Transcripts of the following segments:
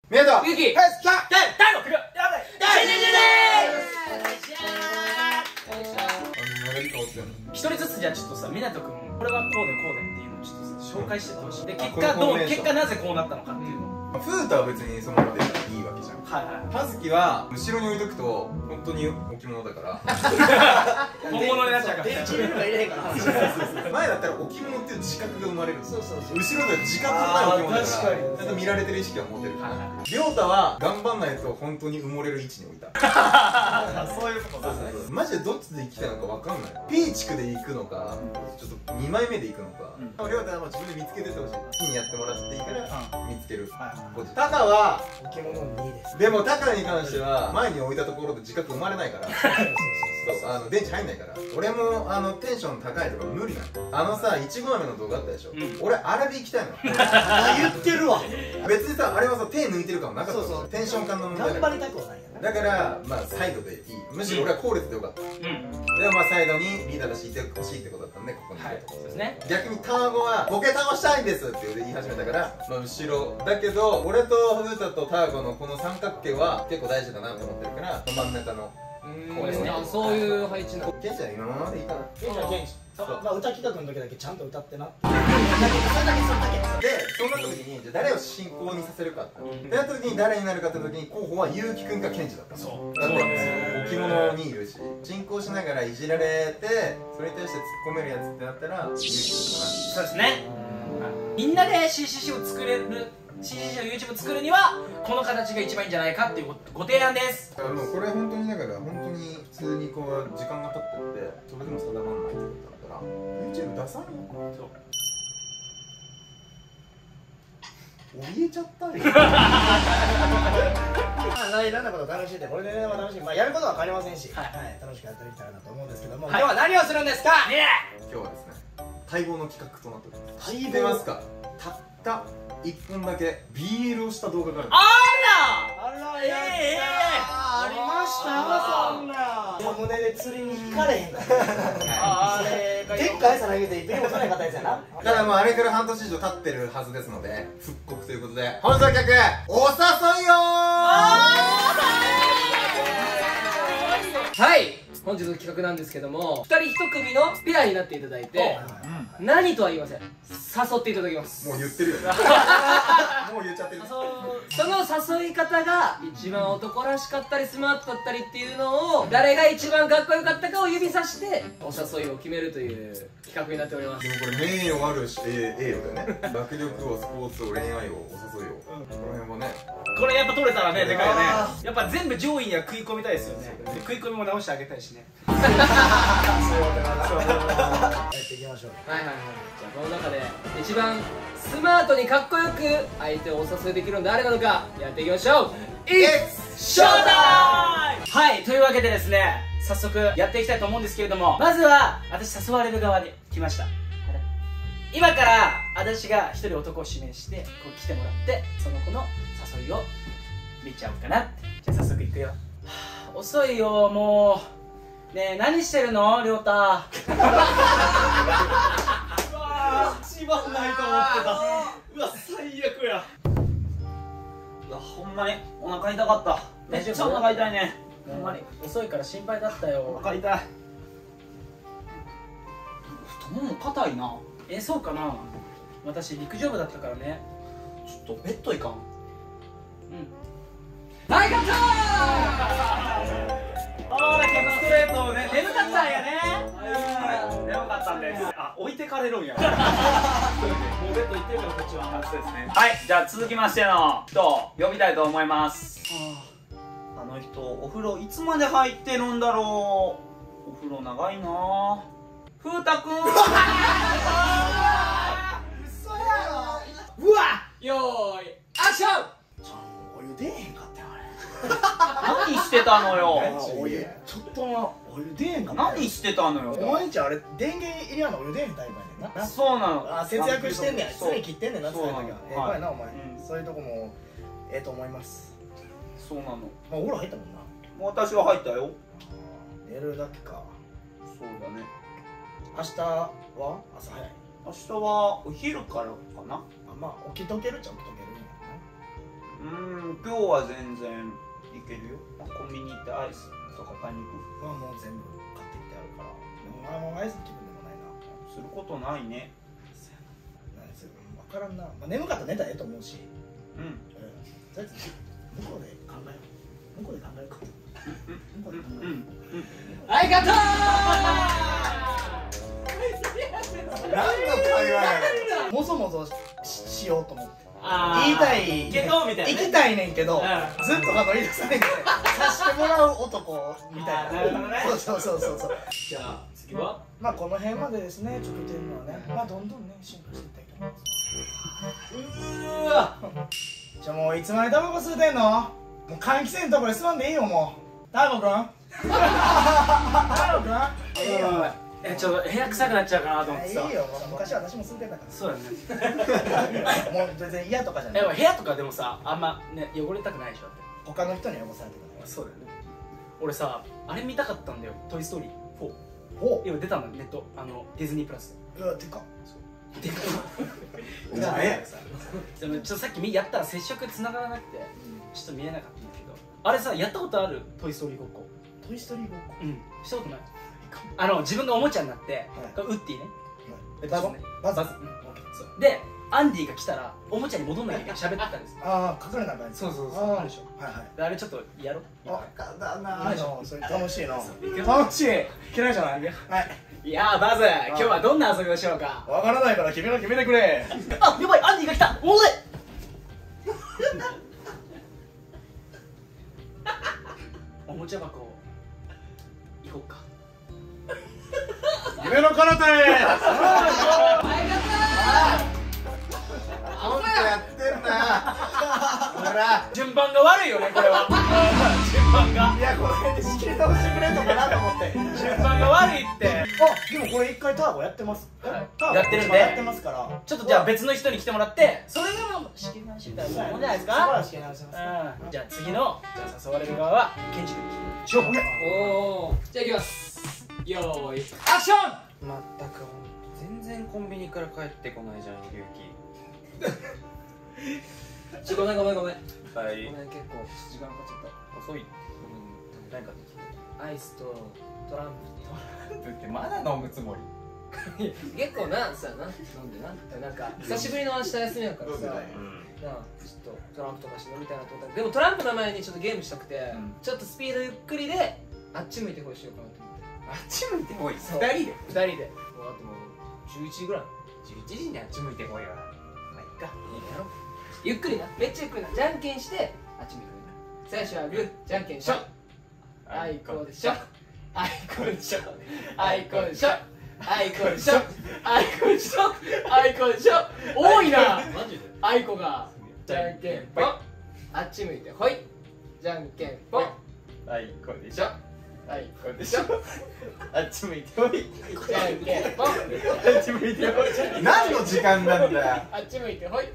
宮田ゆき、 はい、来た。 大悟、来る。やばい。一人ずつじゃあちょっとさ、湊くん、これはこうでこうでっていうのをちょっと紹介してってほしい。で、結果なぜこうなったのかっていうのを。 風太は別にそのままでいいわけじゃん。 はいはい。 葉月は後ろに置いとくと本当に置物だから本物になっちゃうから。 電池入れるか入れへんかな。 前だったら置物っていう自覚が生まれる。 そうそうそう。 後ろでは自覚のない置物だから確かにちゃんと見られてる意識は持てる。 はいはい。 亮太は頑張んないと本当に埋もれる位置に置いた。 そういうことだね。 マジでどっちで行きたいのか分かんない。ピーチクで行くのかちょっと2枚目で行くのか。亮太は自分で見つけてってほしい。好きにやってもらっていいから見つける。タカは置物2です。 でもタカに関しては前に置いたところで自覚生まれないからそう電池入んないから。俺もテンション高いとか無理なの。さいちご飴の動画あったでしょ。俺あれで行きたいの。 言ってるわ。 別にさあれはさ手抜いてる感もなかった。そうテンション感の問題頑張りたくはないやな。 だからまあサイドでいい。むしろ俺は後列でよかった。でもまあサイドにリーダーとしていてほしいってことだったんでここにいると。そうですね。逆にターゴはボケ倒したいんですって言い始めたからまあ後ろだけど俺とフータとターゴのこの三角形は結構大事だなと思ってるから真ん中のこうですね。 そういう配置なの。 ケンちゃん今のままでいいかな。 ケンちゃんケンちゃん。まあ歌企画の時だけちゃんと歌ってな。 でそうなった時にじゃあ誰を進行にさせるかってなった時に誰になるかって時に候補はゆうきくんかケンジだった。そうだって置物にいるし進行しながらいじられてそれに対して突っ込めるやつってなったらゆうきくんかな。 そうですね。みんなで CCC を作れる CCC の YouTube 作るにはこの形が一番いいんじゃないかっていうご提案です。 もうこれ本当にだから本当に普通にこう時間が経ってってそれでも定まんないってことだったら YouTube 出さんよ。怯えちゃったよ。 いろんなこと楽しんでこれで楽しい。まあやることは変わりませんし楽しくやっていきたいなと思うんですけども、今日は何をするんですか。 今日はですね待望の企画となっております。知ってますか。たった1本だけ BL をした動画がある。 あらやったありましたそんな胸で釣りに引かれへんかったでっかいさなげて一遍も取れなかったやつやな。 だからもうあれから半年以上経ってるはずですので復刻ということで本日の客お誘いよはい、本日の企画なんですけども、2人1組のペアになっていただいて何とは言いません、誘っていただきます。 もう言ってるよね。もう言っちゃってる。 その誘い方が一番男らしかったりスマートだったりっていうのを誰が一番かっこよかったかを指さしてお誘いを決めるという企画になっております。 でもこれ名誉あるし栄誉だよね。学力をスポーツを恋愛をお誘いをこの辺はねこれやっぱ取れたらねでかいよね。やっぱ全部上位には食い込みたいですよね。食い込みも直してあげたいしね。 やっていきましょう。 はいはいはい。じゃあこの中で一番スマートにかっこよく相手をお誘いできるのは誰なのかやっていきましょう。It's showtime! はい、というわけでですね早速やっていきたいと思うんですけれども、まずは私誘われる側に来ました。今から私が一人男を指名してこう来てもらってその子の誘いを見ちゃおうかな。じゃあ早速いくよ。遅いよもう。ねえ何してるの亮太。うわ一番ないと思ってた。うわ最悪や。うわほんまにお腹痛かった。めっちゃお腹痛いね。ほんまに遅いから心配だったよ。 お腹痛い。太もも硬いな。そうかな。私陸上部だったからね。ちょっとベッド行かん。はい、勝った。ストレートね、眠かったんやね。眠かったんです。あ、置いてかれるんや。もうベッド行ってるからこっちは。そうですね。はい、じゃあ続きましての人を呼びたいと思います。あの人お風呂いつまで入ってるんだろう。お風呂長いな。風太くん。 嘘やろ。 うわよーいアクション。 お湯出えへんかったよあれ。 何してたのよ。 お湯ちょっとお湯出えへんかった。 何してたのよ。 お前んちあれ電源入れやんのお湯出えへんタイプやねんな。 そうなの。 あ節約してんねん。常に切ってんねんな。そういう時はこやなお前。 うんそういうとこもと思います。 そうなの。 まあお風呂入ったもんな。 もう私は入ったよ。 寝るだけか。 そうだね。 明日は朝早い。 明日はお昼からかな。 まあ起きとけるっちゃ起きとけるんや 9 は全然いけるよ。コンビニ行ってアイスとか買いに行く。 まあもう全部買ってきてあるから。でもアイスの気分でもないな。 することないね。 何する分からんな。まあ眠かったら寝たらええと思うし。 うん。 とりあえず向こうで考えよう。向こうで考えようか。向こうで考えよう。 ありがとう。 何の会話やねん。 もぞもぞしようと思って。 あー言いたいけどみたいなね行きたいねんけど、 うんずっと言い出さねんけどさしてもらう男みたいな。 なるほどね。 そうじゃあ次はまあこの辺までですね。ちょっと点のはね、まあどんどんね進化していきたいと思います。 うわじゃあもういつまでタバコ吸うてんの？もう換気扇のとこで吸わんでいいよもう。タバコくんタバコくんいいよ。 ちょっと部屋臭くなっちゃうかなと思ってさ。 いいよ、昔は私も吸ってたから。 そうだね。 もう全然嫌とかじゃない。 部屋とかでもさ、あんまね汚れたくないでしょ。だって他の人に汚されてたから。 そうだよね。俺さ、あれ見たかったんだよ。トイストーリー4。 お、 今出たのネット、ディズニープラスうわ、でかっ。 で。でかお前やでもちょっとさっきやったら接触つながらなくて、ちょっと見えなかったんだけど、あれさ、やったことある？トイストーリーごっこ。 トイストーリーごっこ。 うん、したことない。自分がおもちゃになって、ウッディね、 バズね。バズ。 そうで、アンディが来たらおもちゃに戻んなきゃいけない。喋ってたんですよ。 ああ、隠れな感じ。 そうああ、 あるでしょ。 はいはい。 あれちょっとやろう。 あ、 だいいなの、それ楽しいの。 くよ楽しい。嫌いじゃない。はい。 いやーバズ、今日はどんな遊びをしようか。 わからないから君が決めてくれ。 あ、やばい、アンディが来た。おいおもちゃ箱行こうか。 夢の彼方へ。 コントやってんなほら順番が悪いよね、これは。順番がいや、これ仕切り直してくれんのかなと思って。 順番が悪いって。 あ、でもこれ一回ターボやってます。ターボやってるんでやってますから。 ちょっとじゃあ別の人に来てもらって、それが仕切り直しみたいなもんじゃないですか。 そこは仕切り直します。 じゃあ次の誘われる側はケンジ君にしよう。 おお、じゃあいきます。よーいアクション。 まったく全然コンビニから帰ってこないじゃん、ゆうき。 ごめんごめんごめん。 はい。 結構時間かかっちゃっ遅い。 た。何かアイスとトランプってまだ飲むつもり結構なさな飲んでな、なんか久しぶりの明日休みやからさ、なあちょっとトランプとかして飲みたいなと思った。でもトランプの前にちょっとゲームしたくて、ちょっとスピードゆっくりであっち向いてこいしようかなと思って。 あっち向いてこい。 そう 2人で。 2人でもうあともう11時ぐらい。 11時にあっち向いてこいよ。まあいっか。 いいやろ。ゆっくりな、めっちゃゆっくりな。じゃんけんしてあっち向いてこいな。最初はグー、じゃんけんしょ。あいこでしょ。あいこでしょ。あいこでしょ。あいこでしょ。あいこでしょ。あいこでしょ。多いな。 マジで。 あいこがじゃんけんぽん。あっち向いてほい。じゃんけんぽん。 あいこでしょ。 あいこでしょ。あっち向いてこい。 じゃんけんぽん。 あっち向いてこい。 何の時間なんだよあっち向いてほい。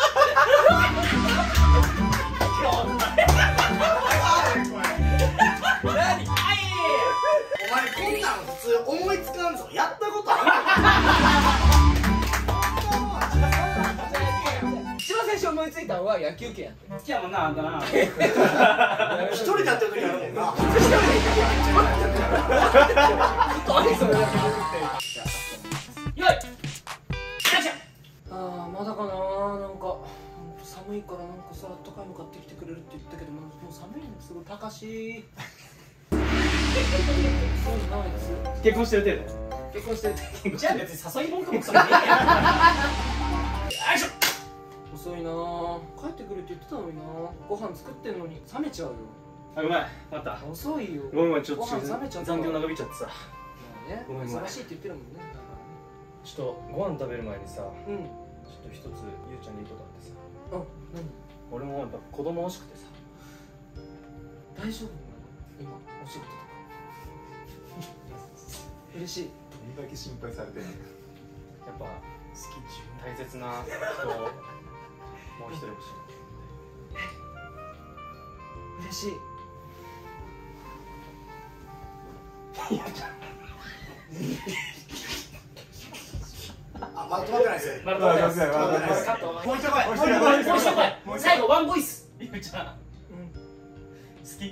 お前こんなん普通思いつかんぞ。やったことある？ 一番最初思いついたのは野球拳やって。 好きやもんな、あんたな。 一人でやってる時あるもんな。 ずっとアイスをやってよい、 ああ、まだかな。なんか寒いからなんかさ、あったかいの買ってきてくれるって言ったけど、もう寒いのすごい。高しそういうのないです。 結婚してる程度。 結婚してるってじゃあ別に誘い文句もそれでいいやん。よいしょ。 遅いなぁ。帰ってくるって言ってたのにな。ご飯作ってんのに冷めちゃうよ。 あ、ごめん、また。 遅いよ。 ごめん、ちょっとご飯冷めちゃった。 残業長引いちゃってさ。 まあね、 ごめんごめん忙しいって言ってるもんね。だかちょっとご飯食べる前にさ、 らね。うん。 ちょっと一つゆうちゃんにいいことあってさ。 あ、何？ 俺もやっぱ子供欲しくてさ。 大丈夫なの？今お仕事とか。嬉しい。 どんだけ心配されてんのかやっぱ大切な人をもう一人欲しい。 嬉しい。 あ、まだ止まってないですよ。 まだまだ止まってないです。 カット。 もう一回来い。 もう一度来い。最後ワンボイス。ゆうちゃん。 き。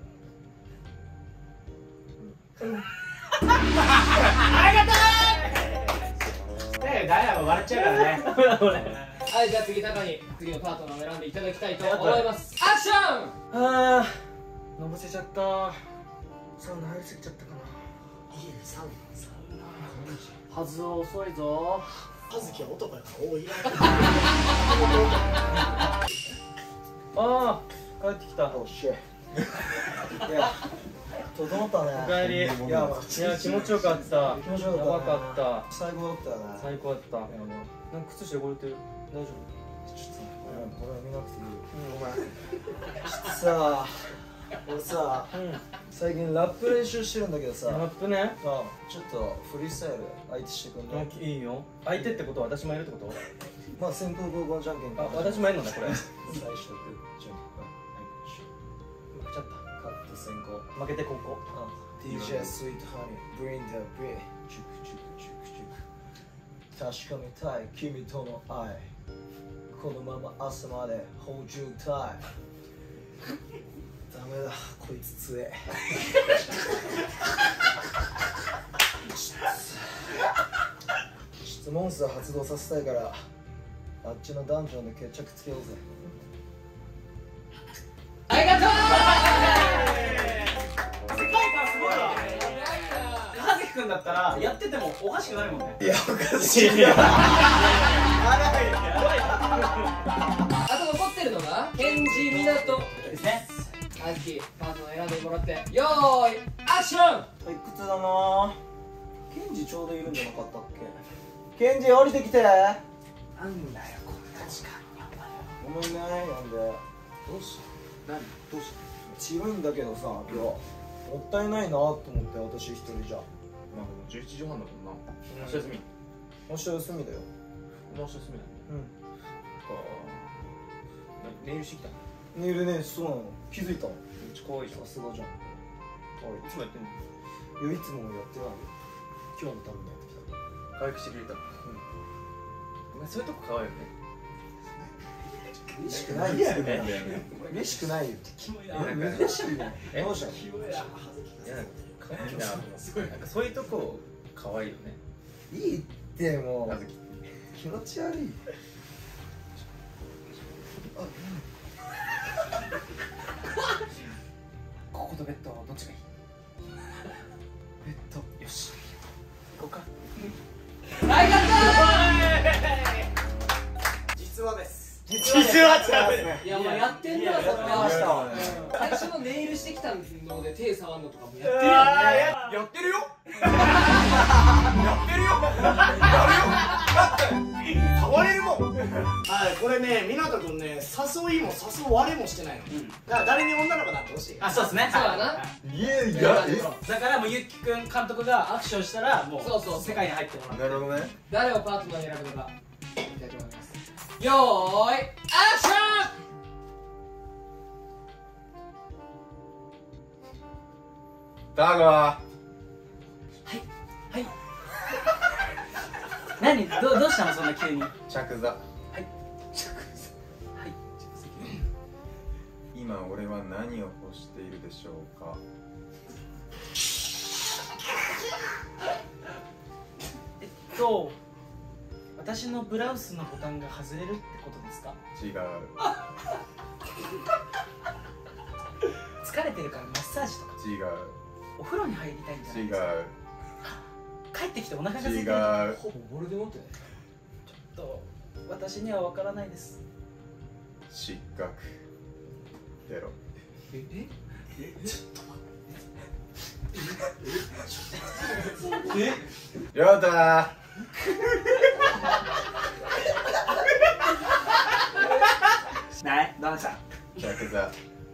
ありがとう。誰だも笑っちゃうからね。 はい、じゃあ次タカに次のパートナーを選んでいただきたいと思います。アクション。 あー、のぼせちゃった。サウナ入りすぎちゃったかな。 いいね、サウナ。 はずは遅いぞ。 葉月は男やから多いらん。 あー、帰ってきた。 おっしゃ。いや、整ったね。 おかえり。いや、気持ちよかった。 気持ちよかったね。 やばかった。 最高だったよね。 最高だった。なんか靴下汚れてる。大丈夫？ ちょっとこれ見なくていいよ。 ごめん。 ちょっとさ、俺さ、最近ラップ練習してるんだけどさ、 ラップね。 ちょっとフリースタイル相手してくんない？ いいよ。相手ってことは私もいるってこと？ まあ先攻後攻じゃんけん。 あ、私もいるのねこれ。 最初グーじゃんけん。 負けちゃった。 勝って先行。 負けてここ。 DJ Sweet Honey Bring the beat チュクチュクチュクチュク確かめたい君との愛このまま朝までhold you tight ダメだこいつ強えちょっとモンスター発動させたいからあっちのダンジョンで決着つけようぜありがとう。 葉月くんだったらやっててもおかしくないもんね。 いやおかしいよあと残ってるのがケンジミナトですね。 アッキーパートナー選んでもらってよーいアクション。 退屈だなケンジちょうどいるんじゃなかったっけケンジ降りてきてなんだよこんな時間にお前。 ごめんねなんでどうした何どうし違うんだけどさいやもったいないなと思って私一人じゃまあ11時半だもんな。明日休み。 明日休みだよ明日休みだね。ネイルしてきた。 ネイルねそうなの気づいたのめっちゃ可愛いじゃん。 さすがじゃんいつもやってんの？ いやいつもやってないよ今日のためにやってきた可愛くしてくれた。お前そういうとこ可愛いよね。 嬉しくないよ嬉しくないよキモいな。 嬉しいねどうしたのいや可愛いな。なんかそういうとこ可愛いよね。 いいってもうあずき。 気持ち悪いこことベッドどっちがいい？ベッドよし行こうか。 ありが実話です実は違うね。 とう。いやもうやってんなそれやってましたは。最初のネイルしてきたので手触んのとかもやってるよね。 やってるよやってるよやるよだって触れるもんはいこれね湊くんね誘いも誘われもしてないのだから誰に女の子になってほしいあ、そうですね。 そうだな。 いやいやだからもうゆっきくん監督がアクションしたらもうそうそう世界に入ってもらう。 なるほどね誰をパートナーに選ぶのかいきたいと思います。よーいアクション。 だがはい何どうしたのそんな急に。 着座はい今俺は何を欲しているでしょうか私のブラウスのボタンが外れるってことですか？ 違う疲れてるからマッサージとか違うお風呂に入りたいんじゃない違ですか？ う帰ってきてお腹が空いてる違うほぼボルデモットやね。 と私には分からないです。 失格出ろりょうたないどうした？ 着座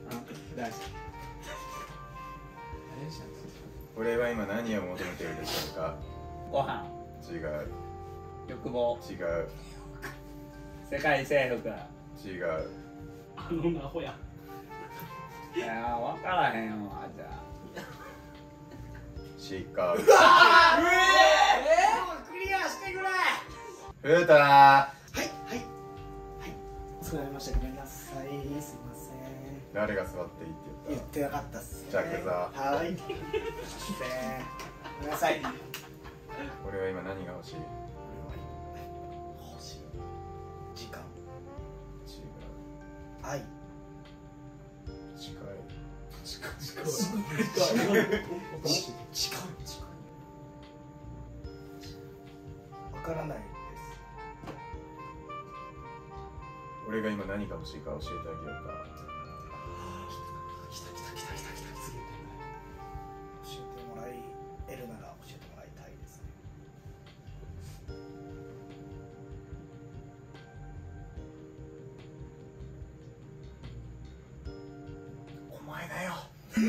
俺は今何を求めているでしょうかご飯、 違う欲望、 違う世界征服。 違うあのアホや。いや分からへんわじゃあ。 失格クリアしてくれふうたはいはいはい疲れましたごめんなさいすいません誰が座っていいって言っ言ってなかったっすね。 じゃあクザはい。ごめんなさい。 た。俺は今何が欲しい？ 欲しい。時間。 違う。 愛。 近い。 わからないです。 俺が今何が欲しいか教えてあげようか。 教えてもらえるなら教えてもらいたいですね。 お前だよ。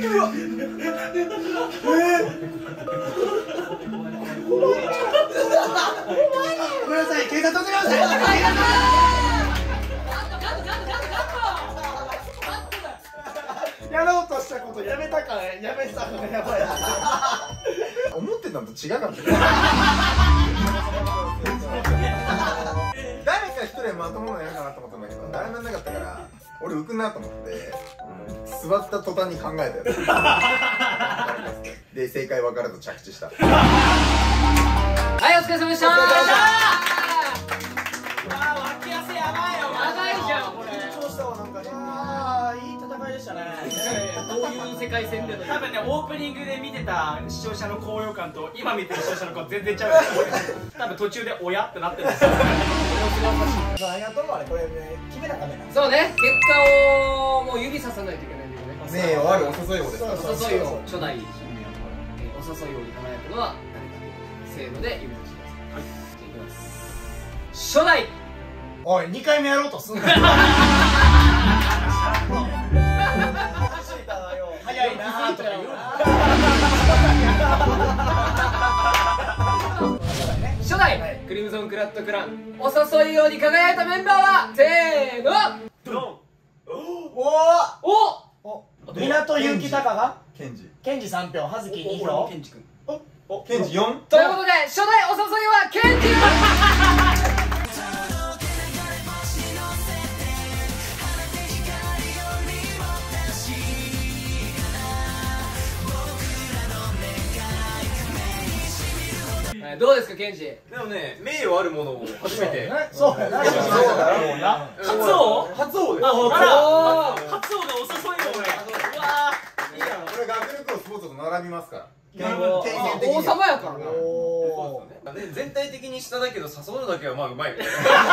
ごめんなさい、警察を取りました。やろうとしたことやめたからやめたからやばい。 思ってたのと違うかもしれない。誰か一人まともなのやるかなと思ったんだけど、誰もやんなかったから俺浮くなと思って、座った途端に考えたやつで正解分からず着地した。 はい、お疲れ様でした。 わあ脇汗やばいよ。 長いじゃんこれ。 緊張したわ、なんか。いい戦いでしたね。 どういう世界線での。 多分ね、オープニングで見てた視聴者の高揚感と今見てる視聴者の顔全然ちゃう。多分途中で親ってなってるんですよ。 ありがとう、あれ、これね、決めなかったね。 そうね、結果をもう指ささないといけないんだよね。 ねえ、あるお誘い王ですから。 お誘いを初代お誘い王に輝くのは誰かとせーので指さしてください。はい、じゃあいきます。初代。 おい、2回目やろうとすんな。早いなーとか言うな。 初代クリムゾンクラッドクランお誘い王に輝いたメンバーはせーの。 お港ゆきたかがケンジケンジ3票、葉月2票。 ケンジ君。 ケンジ 4？ ということで初代お誘いはケンジ。どうですかケンジ。 でもね、名誉あるものを初めて。 そうだな。 初王？ 初王です。 あら、初王がお誘い王で。うわいや、俺学力をスポーツと並びますから。 なるほど。 経験的に王様やからな。 おそうですよね。全体的に下だけど誘うのだけはまあうまいよね。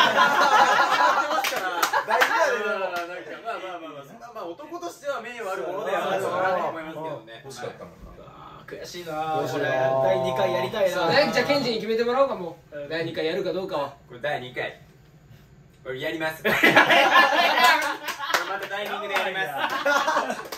大事やで。 まあ男としては名誉あるものではあるかなと思いますけどね。 欲しかったもんな。 悔しいなこれ。第2回やりたいな。 ね、じゃあケンジに決めてもらおうかもう。第2回やるかどうかは。 これ第2回。これやります。これまたタイミングでやります。